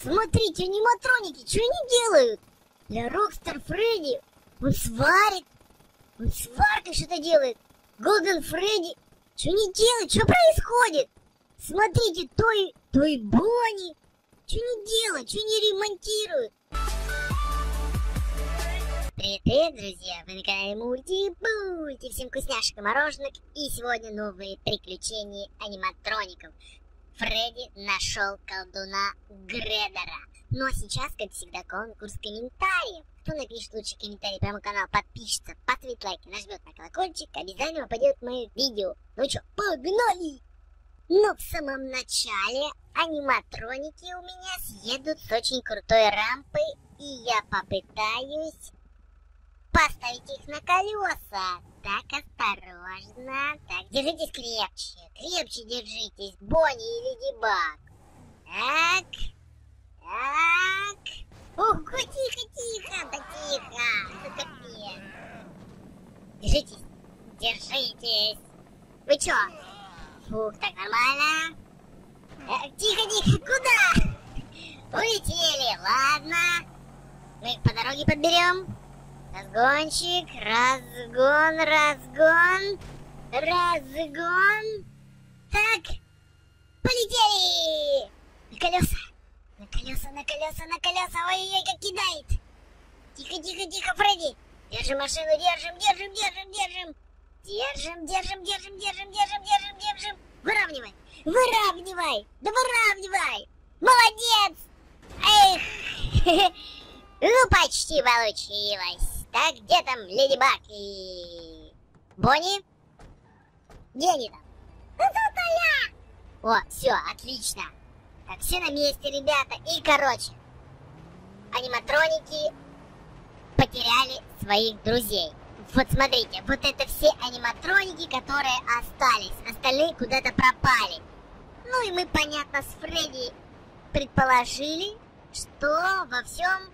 Смотрите, аниматроники, что они делают? Для Rockstar Фредди он сварит. Он сваркой что-то делает. Голден Фредди. Что они делают? Что происходит? Смотрите, той Бонни. Что они делают? Что они ремонтируют? Привет, друзья! Вы на канале Мульти-Пульти. Всем вкусняшек и мороженок. И сегодня новые приключения аниматроников. Фредди нашел колдуна Греддера. Ну а сейчас, как всегда, конкурс комментариев. Кто напишет лучший комментарий прямо на канал, подпишется, поставит лайк и нажмет на колокольчик, обязательно попадет в мое видео. Ну что, погнали! Но в самом начале аниматроники у меня съедут с очень крутой рампой, и я попытаюсь поставить их на колеса. Так, осторожно. Так, держитесь крепче. Крепче держитесь, Бонни и Леди Баг. Так. Так. Ух, тихо. Да тихо. Это капец. Держитесь. Держитесь. Вы чё? Фух, так нормально. Тихо. Куда? Улетели. Ладно. Мы их по дороге подберем. Разгончик, разгон. Так, полетели! На колеса. Ой-ой-ой, как кидает! Тихо, Фредди! Держим машину, держим! Выравнивай! Да выравнивай! Молодец! Эх! Ну, почти получилось. Так, где там Леди Баг и Бонни? Где они там? Да тут я! О, все, отлично. Так, все на месте, ребята. И, короче, аниматроники потеряли своих друзей. Вот смотрите, вот это все аниматроники, которые остались. Остальные куда-то пропали. Ну и мы, понятно, с Фредди предположили, что во всем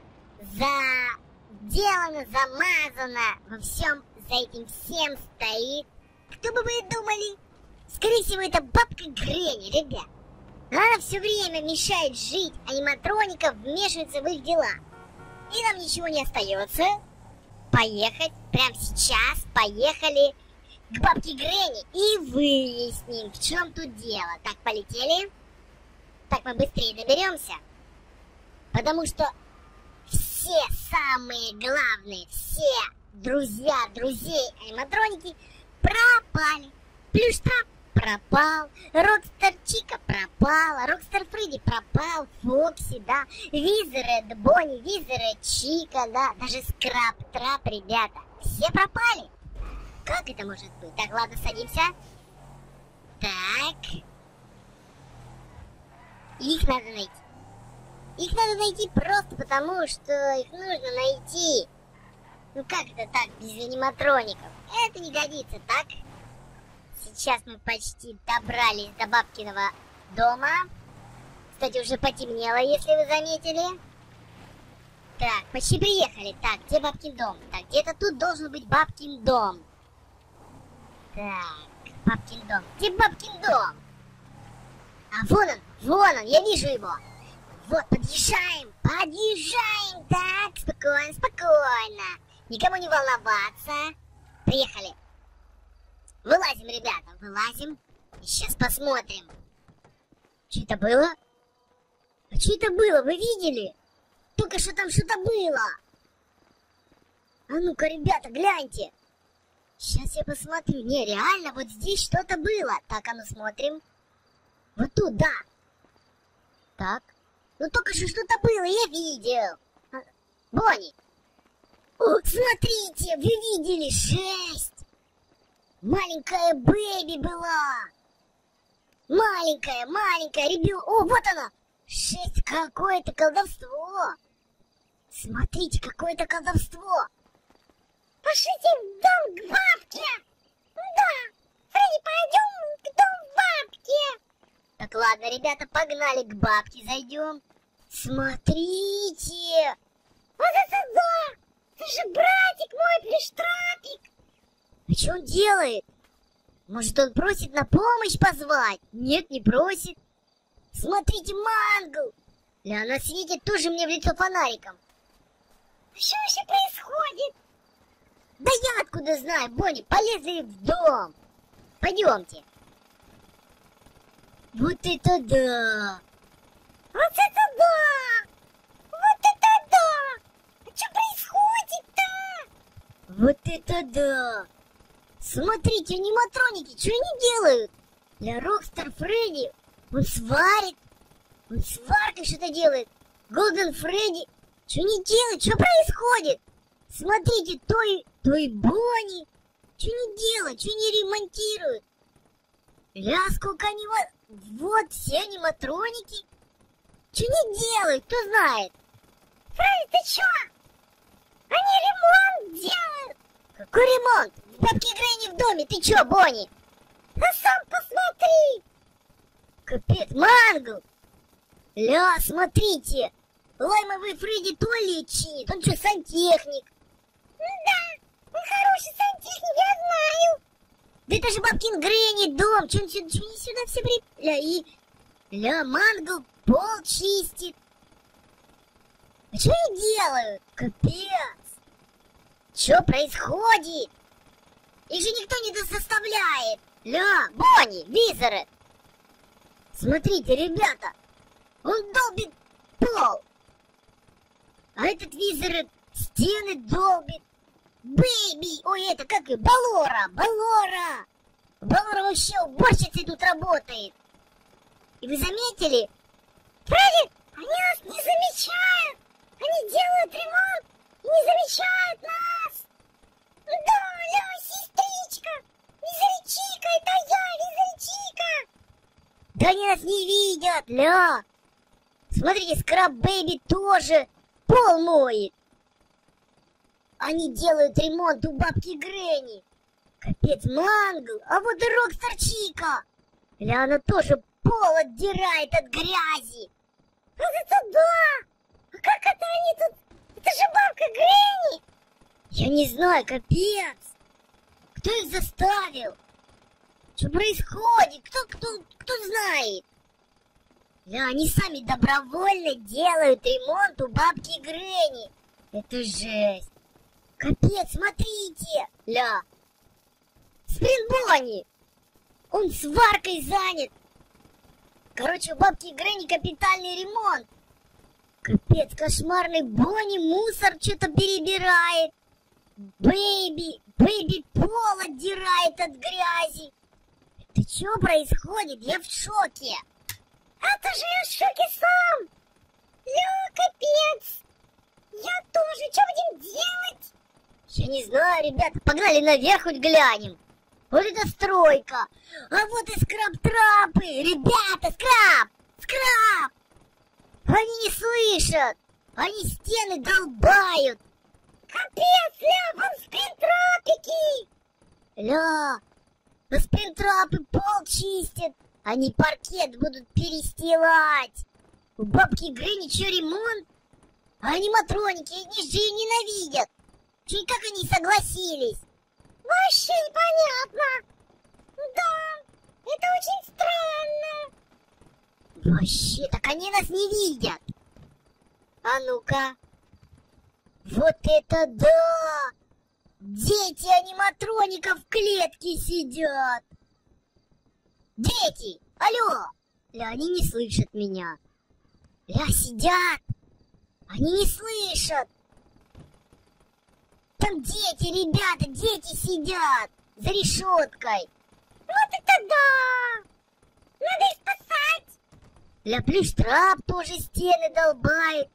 заделано, замазано, во всем за этим всем стоит. Кто бы вы думали? Скорее всего, это бабка Гренни, ребят. Она все время мешает жить аниматроников, вмешивается в их дела. И нам ничего не остается. Поехать прямо сейчас, поехали к бабке Гренни и выясним, в чем тут дело. Так, полетели. Так, мы быстрее доберемся. Потому что все самые главные, все друзья друзей аниматроники пропали. Плюштрап пропал, Рокстар Чика пропала, Рокстар Фредди пропал, Фокси, да, Визеред Бонни, Визеред Чика, да, даже Скраб Трап, ребята, все пропали. Как это может быть? Так, ладно, садимся. Так. Их надо найти. Их надо найти просто потому, что их нужно найти. Ну как это так, без аниматроников? Это не годится, так? Сейчас мы почти добрались до бабкиного дома. Кстати, уже потемнело, если вы заметили. Так, почти приехали. Так, где бабкин дом? Так, где-то тут должен быть бабкин дом. Так, бабкин дом. Где бабкин дом? А вон он, я вижу его. Вот, подъезжаем. Так, спокойно. Никому не волноваться. Приехали. Вылазим, ребята, вылазим. И сейчас посмотрим. Что это было? А что это было, вы видели? Только что там что-то было. А ну-ка, ребята, гляньте. Сейчас я посмотрю. Не, реально, вот здесь что-то было. Так, а ну смотрим. Вот тут, да. Так. Ну только что что-то было, я видел. Бонни. О, смотрите, вы видели? Жесть. Маленькая бэби была. Маленькая, ребенок. О, вот она. Жесть, какое-то колдовство. Смотрите, какое-то колдовство. Пошлите в дом к бабке. Да, Фредди, пойдем к дому бабки. Так, ладно, ребята, погнали к бабке, зайдем. Смотрите. Вот это да. Это же братик мой, Плюштрапик. А что он делает? Может, он просит на помощь позвать? Нет, не просит. Смотрите, Мангл. Ля, она светит тоже мне в лицо фонариком. Что вообще происходит? Да я откуда знаю, Бонни, полезли в дом. Пойдемте. Вот это да! Вот это да! Вот это да! А что происходит-то? Вот это да! Смотрите, аниматроники, что они делают? Для Рокстар Фредди он сварит. Он сваркой что-то делает. Голден Фредди. Что они делают? Что происходит? Смотрите, той Бонни. Что они делают? Что они ремонтируют? Ля, сколько они... Вот все аниматроники. Что они делают? Кто знает? Фредди, ты чё? Они ремонт делают. Какой ремонт? В бабке Грэнни в доме. Ты чё, Бонни? А сам посмотри. Капец, Мангл. Ля, смотрите. Лаймовый Фредди туалет чинит. Он что, сантехник? Да, он хороший сантехник, я знаю. Да это же бабкин Грэнни дом. Чё они сюда все при... Ля, Мангл пол чистит. А что они делают? Капец. Что происходит? Их же никто не заставляет. Ля, Бонни, Визеры. Смотрите, ребята. Он долбит пол. А этот Визеры стены долбит. Бэйби. Ой, это как и Балора. Балора. Балора вообще уборщицей тут работает. И вы заметили? Фредди, они нас не замечают. Они делают ремонт и не замечают нас. Да, Ля, сестричка. Визеричика, это я, Визеричика. Да они нас не видят, Ля. Смотрите, Скраб Бэйби тоже пол моет. Они делают ремонт у бабки Грэнни. Капец, Мангл. А вот и Рокстар Чика. Ля, она тоже пол отдирает от грязи. Вот это да! А как это они тут? Это же бабка Грэнни! Я не знаю, капец. Кто их заставил? Что происходит? Кто знает? Ля, они сами добровольно делают ремонт у бабки Грэнни. Это жесть. Капец, смотрите. Ля. Спринт Бонни. Он сваркой занят. Короче, у бабки Грэнни капитальный ремонт. Капец, кошмарный Бонни мусор что-то перебирает. Бэйби пол отдирает от грязи. Это что происходит? Я в шоке. Это же я в шоке сам. Ля, капец. Я тоже. Что будем делать? Я не знаю, ребята. Погнали наверх хоть глянем. Вот это стройка. А вот и скраб-трапы. Ребята, скраб. Они не слышат. Они стены долбают. Капец, Ля, вон спринтрапики. Ля, но спринтрапы пол чистят. Они паркет будут перестилать. У бабки Грэнни что, ремонт? А аниматроники, они же ее ненавидят. Че, как они согласились? Вообще непонятно. Да, это очень странно. Вообще, так они нас не видят. А ну-ка. Вот это да! Дети аниматроников в клетке сидят. Дети! Алло! Ля, они не слышат меня. Ля, сидят. Они не слышат. Там дети, ребята, дети сидят. За решеткой. Вот это да! Надо их спасать. Ля, Плюштрап тоже стены долбает.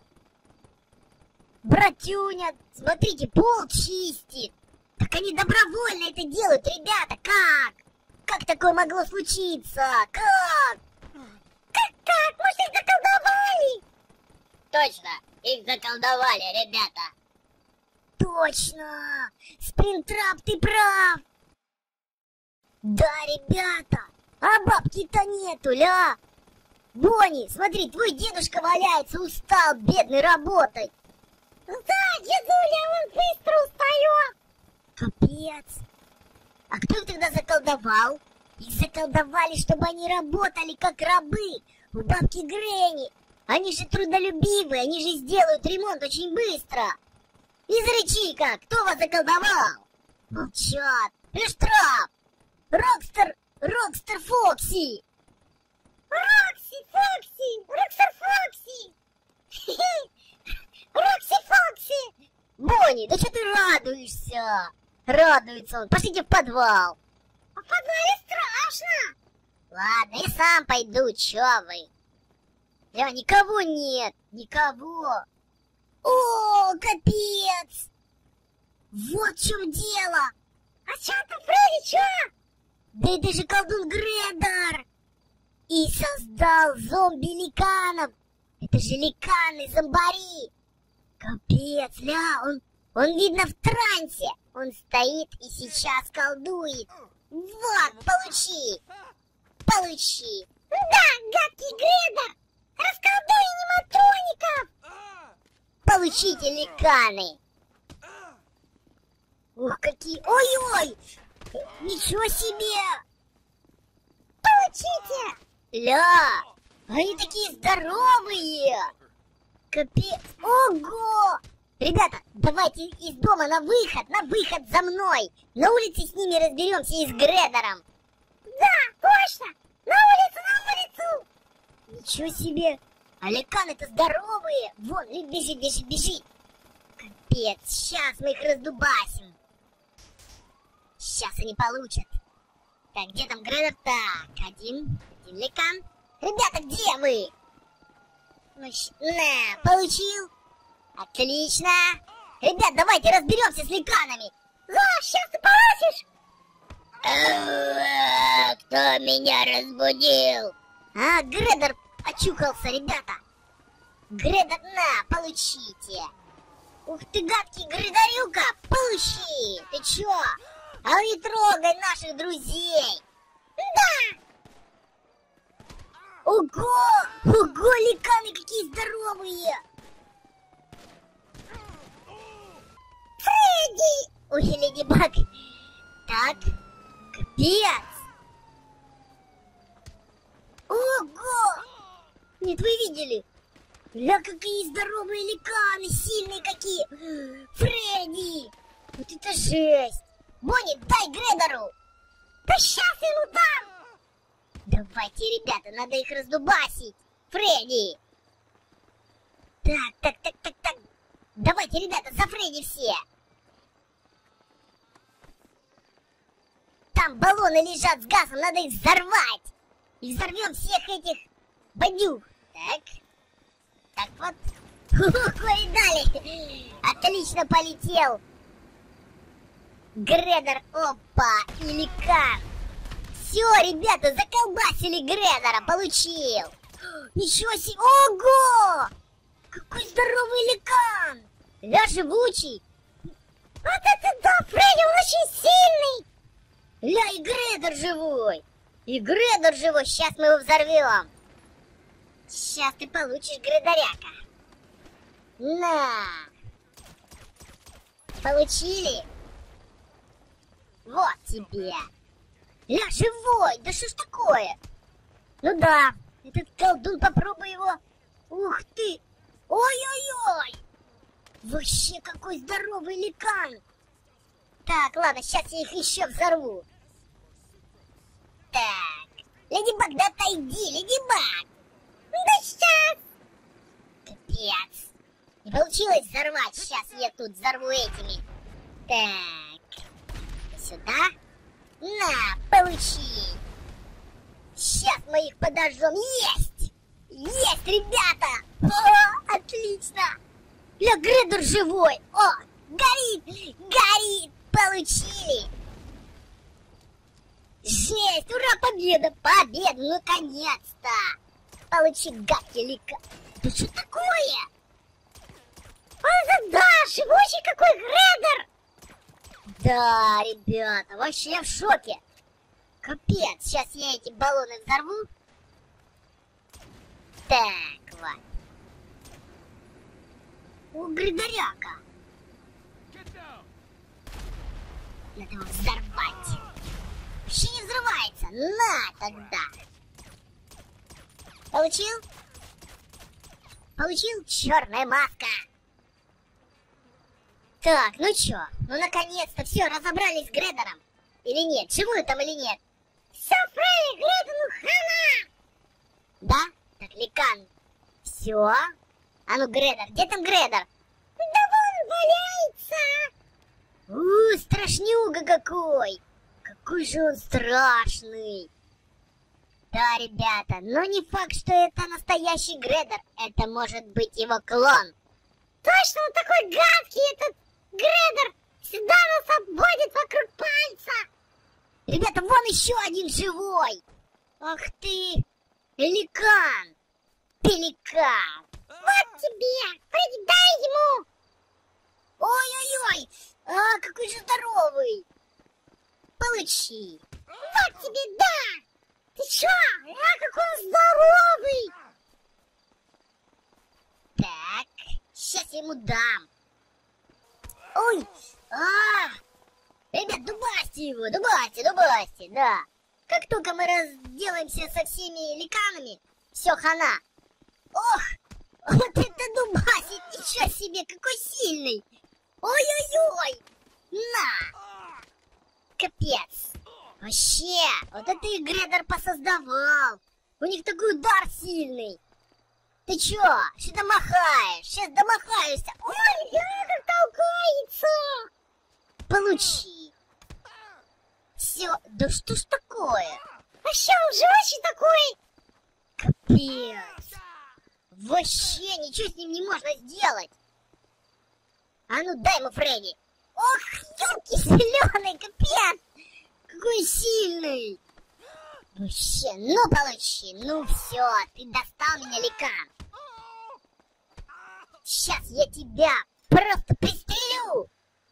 Братюня, смотрите, пол чистит. Так они добровольно это делают, ребята, как? Как такое могло случиться? Как? Как? Может, их заколдовали? Точно, их заколдовали, ребята. Точно! Спринтрап, ты прав! Да, ребята, а бабки-то нету, ля! Бонни, смотри, твой дедушка валяется, устал, бедный, работать. Да, дедуля, он быстро устает. Капец. А кто их тогда заколдовал? Их заколдовали, чтобы они работали как рабы у бабки Грэнни. Они же трудолюбивые, они же сделают ремонт очень быстро. Не зарычи-ка, кто вас заколдовал? Молчат. Штраф. Рокстер Фокси. Рокстер Фокси. Рокси Фокси. Бонни, да что ты радуешься? Радуется он. Пошлите в подвал. А в подвале страшно. Ладно, я сам пойду, чё вы? Никого нет, никого. О, капец! Вот в чем дело. А чё там, Фредди, чё? Да это же колдун Гредор. И создал зомби-ликанов. Это же ликаны-зомбари. Капец, он видно в трансе. Он стоит и сейчас колдует. Вот, получи. Получи. Да, гадкий Гредор. Расколдуй аниматроников. Получите, ликаны. Ух, какие... Ой-ой! Ничего себе! Получите! Ля! Они такие здоровые! Капец! Ого! Ребята, давайте из дома на выход за мной! На улице с ними разберемся и с Гредором! Да, точно! На улицу! Ничего себе! А ликаны-то здоровые! Вон, бежи! Капец, сейчас мы их раздубасим! Сейчас они получат! Так, где там Гредор? Так, один ликан. Ребята, где вы? Ну, на, получил. Отлично. Ребят, давайте разберемся с ликанами. Да, сейчас ты поросишь. Кто меня разбудил? Гредор очухался, ребята. Гредор, на, получите. Ух ты, гадкий Гредорюка, получи. Ты чё? А не трогай наших друзей. Да. Ого, ликаны какие здоровые. Фредди. Ой, Леди Баг. Так, капец. Ого. Нет, вы видели? Ля, какие здоровые ликаны, сильные какие. Фредди. Вот это жесть. Бонни, дай Гредору. Да сейчас ему дам. Давайте, ребята, надо их раздубасить. Фредди. Так. Давайте, ребята, за Фредди все. Там баллоны лежат с газом, надо их взорвать. И взорвем всех этих бандюк. Так вот. Ой, дали. Отлично полетел. Гредор, опа, и ликан. Все, ребята, заколбасили Гредора, получил. Ничего себе, ого! Какой здоровый ликан. Ля, живучий. Вот это да, Фредди, он очень сильный. Ля, и Гредор живой. Сейчас мы его взорвем. Сейчас ты получишь Гредоряка. На. Получили? Вот тебе. Ля, живой! Да что ж такое? Ну да, этот колдун, попробуй его. Ух ты! Ой-ой-ой! Вообще какой здоровый ликан! Так, ладно, сейчас я их еще взорву. Так, Леди Баг, да отойди, Леди Баг! Да сейчас! Капец! Не получилось взорвать, сейчас я тут взорву этими. Так, сюда. На, получи! Сейчас мы их подожжем. Есть! Есть, ребята! О, отлично! Ля, Гредор живой! О, горит! Получили! Жесть! Ура, победа! Победа! Наконец-то! Получи, гадкий лика! Да что такое? Он да, живучий какой Гредор! Да, ребята, вообще я в шоке. Капец, сейчас я эти баллоны взорву. Так, вот. У Григоряка. Надо его взорвать. Вообще не взрывается. На тогда. Получил? получил черная маска. Так, ну чё, ну наконец-то все, разобрались с Гредером. Или нет, живую там или нет? Все, Фредди, Гредеру хана! Да? Так, Ликан. Все? А ну, Гредер, где там Гредер? Да вон валяется! Страшнюга какой! Какой же он страшный! Да, ребята, но не факт, что это настоящий Гредер. Это может быть его клон. Точно, он такой гадкий, этот Гредер! Всегда нас обводит вокруг пальца! Ребята, вон еще один живой! Ах ты! Ликан! Пеликан! Вот тебе! Фредди, дай ему! Ой-ой-ой! А, какой же здоровый! Получи! Вот тебе, да! Ты чё? А, какой он здоровый! Так, сейчас я ему дам. Ой! Ребят, дубасьте его, дубасьте, да. Как только мы разделаемся со всеми ликанами, все, хана. Ох, вот это дубасит, ничего себе, какой сильный. Ой-ой-ой, на. Капец. Вообще, вот это и Гредер посоздавал. У них такой удар сильный. Ты чё? Что ты махаешь? Сейчас домахаешься. Ой, Гредер толкается. Получи. Все, да что ж такое? Вообще, он живучий такой. Капец. Вообще, ничего с ним не можно сделать. А ну дай ему, Фредди. Ох, ёлки зеленый, капец. Какой сильный! Вообще, ну получи, ну все, ты достал меня, Ликан. Сейчас я тебя просто пристрелю.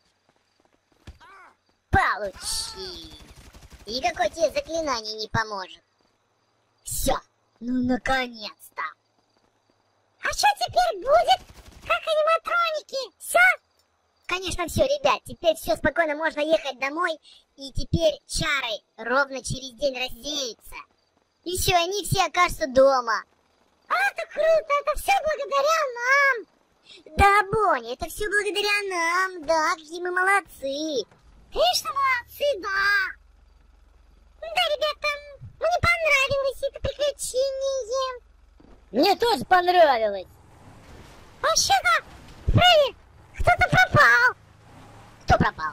Получи. И какое тебе заклинание не поможет. Все, ну наконец-то. А что теперь будет? Как аниматроники? Все? Конечно, все, ребят, теперь все спокойно, можно ехать домой. И теперь чары ровно через день рассеются. И все, они все окажутся дома. А, это круто, это все благодаря нам. Да, Бонни, это все благодаря нам, да, какие мы молодцы. Конечно, молодцы, да. Да, ребята, мне понравилось это приключение. Мне тоже понравилось. Вообще-то, Фредди, кто-то пропал. Кто пропал?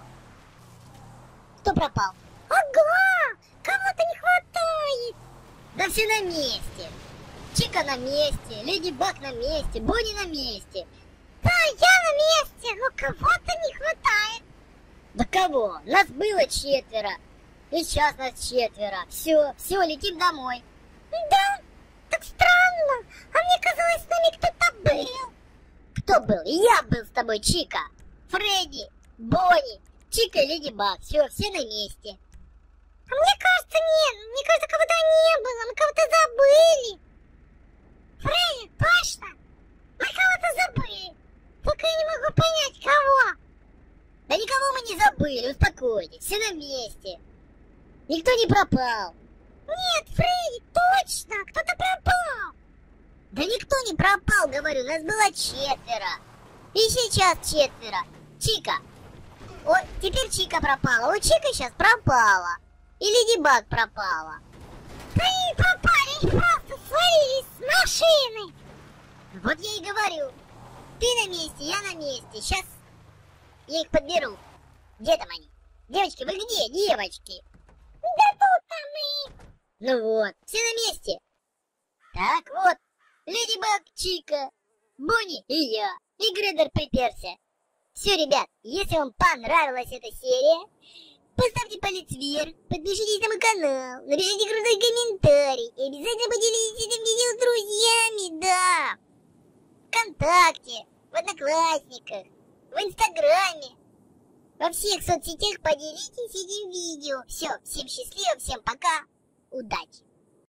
Кто пропал? Ага, кого-то не хватает. Да все на месте. Чика на месте, Леди Баг на месте, Бонни на месте. Да, я на месте, но кого-то не хватает. Да кого? Нас было 4. И сейчас нас 4. Все, летим домой. Да, так странно. А мне казалось, с нами кто-то был. Кто был? Я был с тобой, Чика. Фредди, Бонни, Чика и Леди Баг. Все на месте. А мне кажется, нет. Мне кажется, кого-то не было. Мы кого-то забыли. Фредди, точно. Мы кого-то забыли. Только я не могу понять, кого. Да никого мы не забыли, успокойтесь. Все на месте. Никто не пропал. Нет, Фредди, точно. Кто-то пропал. Да никто не пропал, говорю. Нас было 4. И сейчас 4. Чика. Вот теперь Чика пропала. Вот Чика сейчас пропала. И Леди Баг пропала. Да они пропали, они просто свалились с машины. Вот я и говорю. Ты на месте, я на месте. Сейчас я их подберу. Где там они? Девочки, вы где, девочки? Да тут-то мы. Ну вот, все на месте. Так вот, Леди Баг, Чика, Бонни и я. И Гредер приперся. Все, ребят, если вам понравилась эта серия, поставьте палец вверх, подпишитесь на мой канал, напишите крутой комментарий и обязательно поделитесь этим видео с друзьями, да. ВКонтакте, в Одноклассниках, в Инстаграме, во всех соцсетях поделитесь этим видео. Все, всем счастливо, всем пока, удачи!